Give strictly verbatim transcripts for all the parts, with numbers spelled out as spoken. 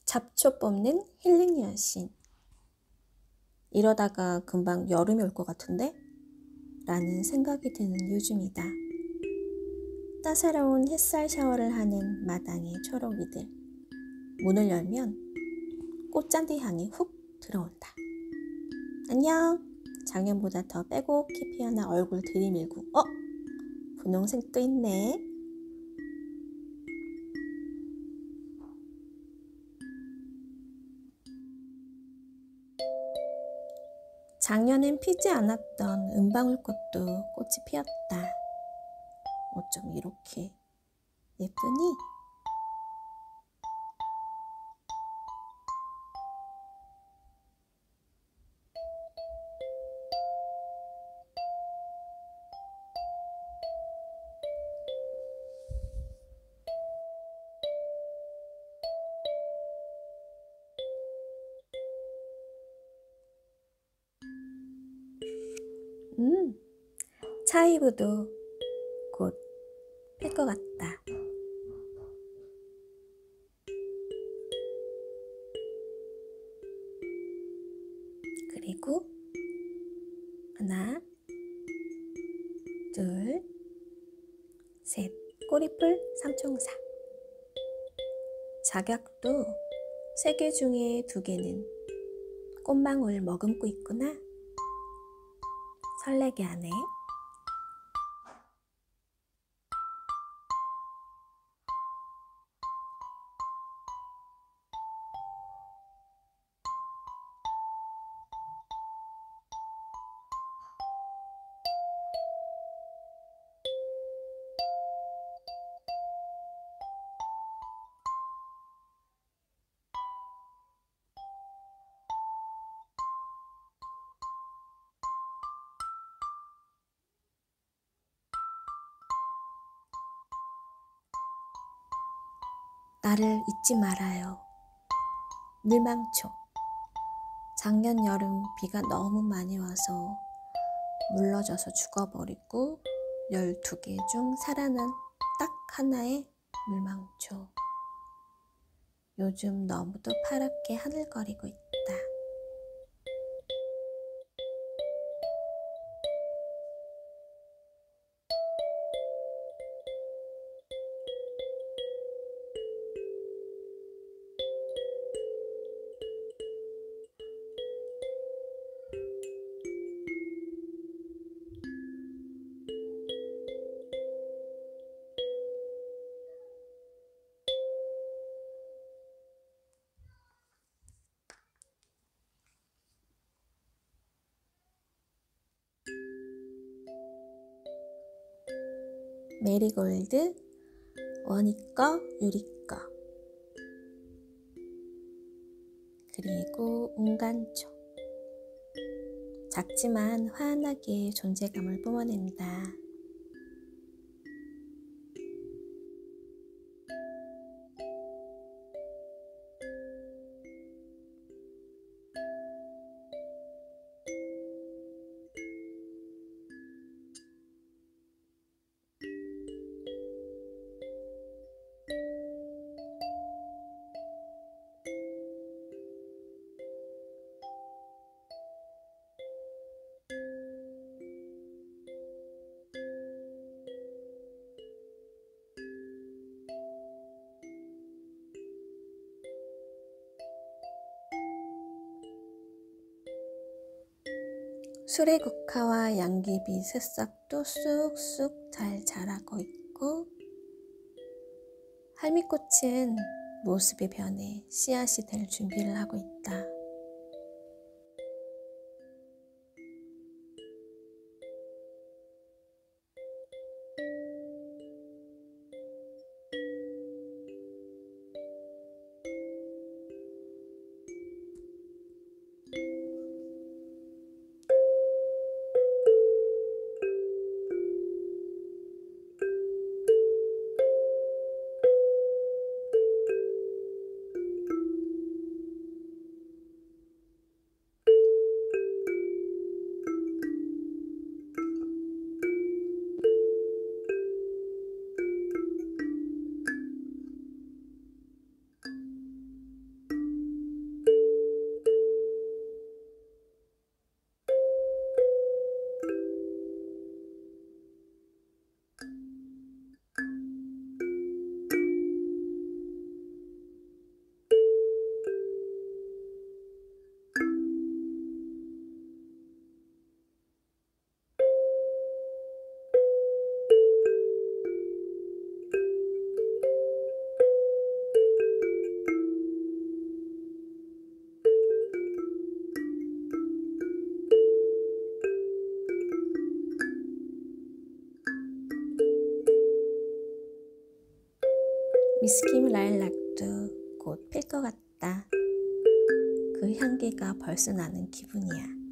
잡초 뽑는 힐링 여신. 이러다가 금방 여름이 올 것 같은데? 라는 생각이 드는 요즘이다. 따사로운 햇살 샤워를 하는 마당의 초록이들. 문을 열면 꽃잔디 향이 훅 들어온다. 안녕. 작년보다 더 빼곡히 피어나 얼굴 들이밀고 어? 분홍색 또 있네. 작년엔 피지 않았던 은방울꽃도 꽃이 피었다. 어쩜 이렇게 예쁘니? 음, 차이브도 곧 필 것 같다. 그리고 하나, 둘, 셋. 꼬리풀 삼총사. 작약도 세 개 중에 두 개는 꽃망울 머금고 있구나. 설레게 하네. 나를 잊지 말아요. 물망초. 작년 여름 비가 너무 많이 와서 물러져서 죽어버리고 열두 개 중 살아난 딱 하나의 물망초. 요즘 너무도 파랗게 하늘거리고 있다. 메리골드, 원이꺼, 유리꺼, 그리고 운간초. 작지만 환하게 존재감을 뿜어낸다. 수레국화와 양귀비 새싹도 쑥쑥 잘 자라고 있고, 할미꽃은 모습이 변해 씨앗이 될 준비를 하고 있다. 미스킴 라일락도 곧 필 것 같다. 그 향기가 벌써 나는 기분이야.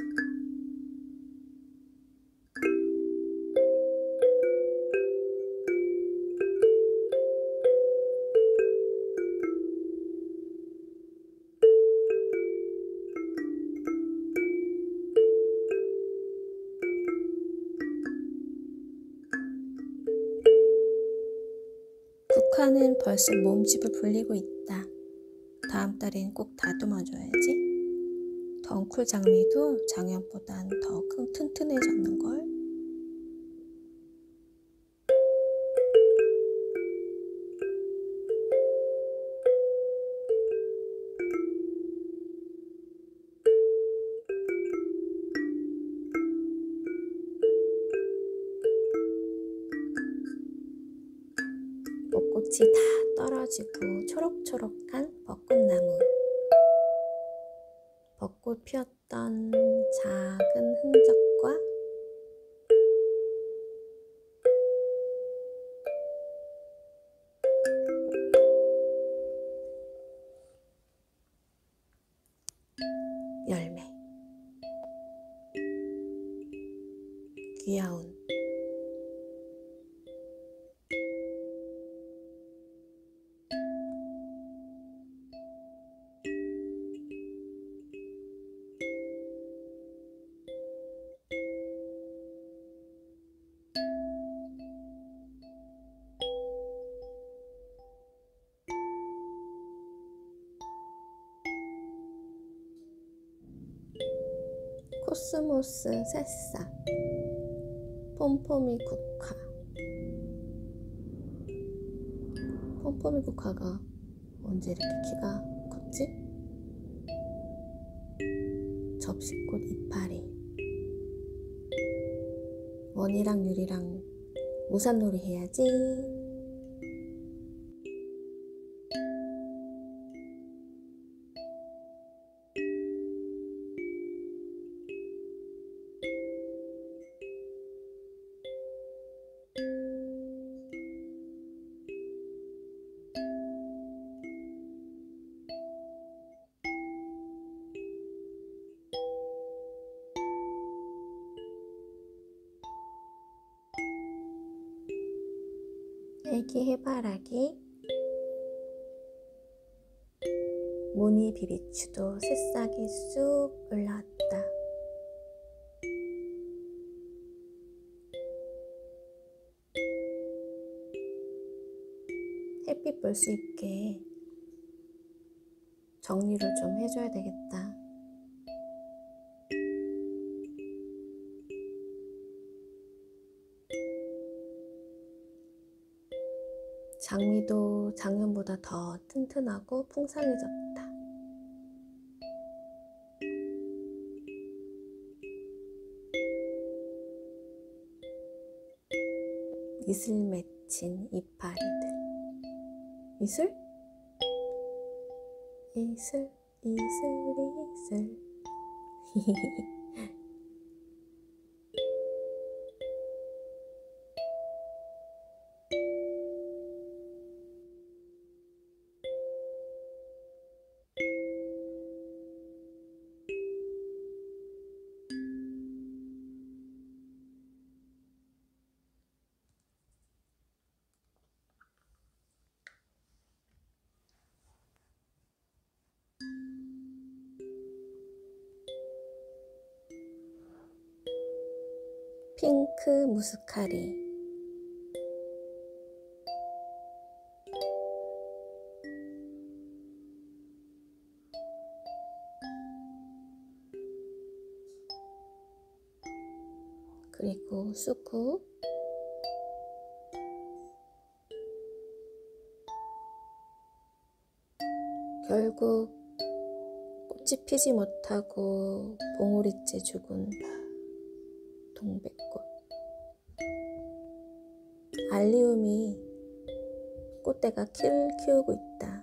국화는 벌써 몸집을 불리고 있다. 다음 달엔 꼭 다듬어줘야지. 덩쿨 장미도 작년보단 더 큰 튼튼해졌는걸. 벚꽃이 다 떨어지고 초록초록한 벚꽃나무. 벚꽃 피었던 작은 흔적과 열매. 귀여운 코스모스 새싹, 폼포미 국화. 폼포미 국화가 언제 이렇게 키가 컸지? 접시꽃 이파리. 원이랑 유리랑 우산놀이 해야지. 애기 해바라기. 무늬 비비추도 새싹이 쑥 올라왔다. 햇빛 볼 수 있게 정리를 좀 해줘야 되겠다. 장미도 작년보다 더 튼튼하고 풍성해졌다. 이슬 맺힌 이파리들. 이슬? 이슬, 이슬, 이슬. 핑크 무스카리. 그리고 수국. 결국 꽃이 피지 못하고 봉오리째 죽은 동백꽃. 알리움이 꽃대가 키를 키우고 있다.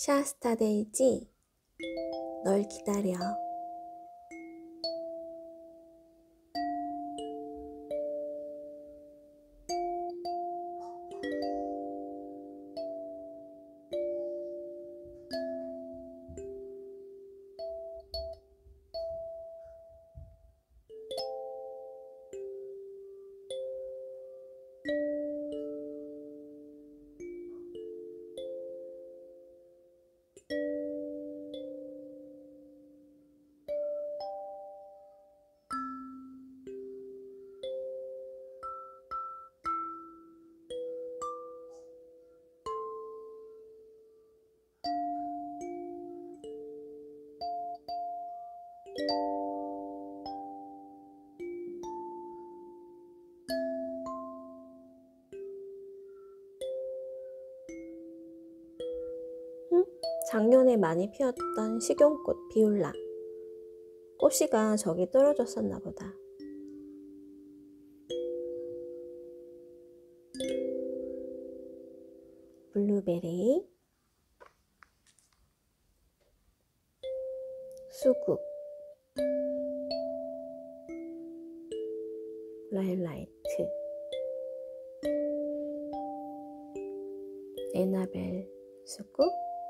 샤스타데이지 널 기다려. 응? 작년에 많이 피었던 식용꽃 비올라. 꽃씨가 저기 떨어졌었나 보다. 블루베리, 수국, 라일라이트, 에나벨 수국,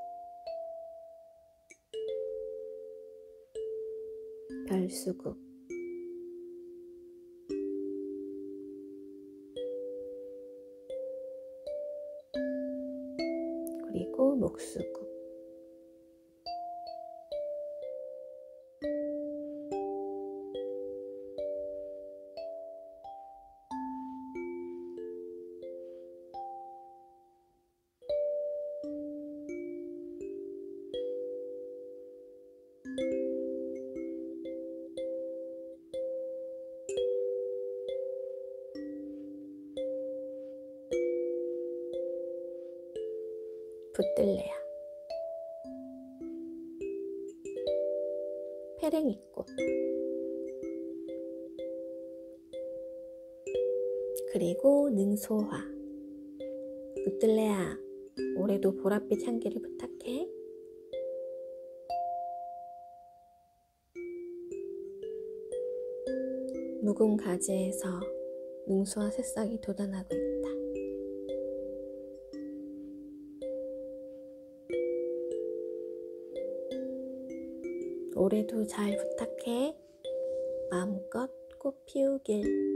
별수국, 그리고 목수국. 붙들레야, 페랭이꽃, 그리고 능소화. 붙들레야, 올해도 보랏빛 향기를 부탁해. 묵은 가지에서 능소화 새싹이 돋아나고 있다. 올해도 잘 부탁해. 마음껏 꽃 피우길.